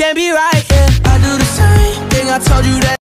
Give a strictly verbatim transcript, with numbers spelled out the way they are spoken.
can't be right, yeah. I do the same thing, I told you that